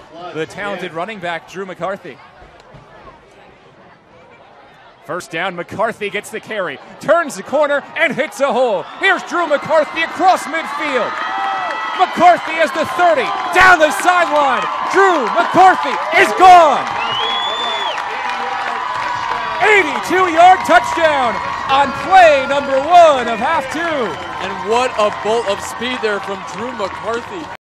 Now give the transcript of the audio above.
the talented running back, Drew McCarthy. First down, McCarthy gets the carry, turns the corner, and hits a hole. Here's Drew McCarthy across midfield. McCarthy has the 30, down the sideline. Drew McCarthy is gone. 82-yard touchdown on play number 1 of half 2. And what a bolt of speed there from Drew McCarthy.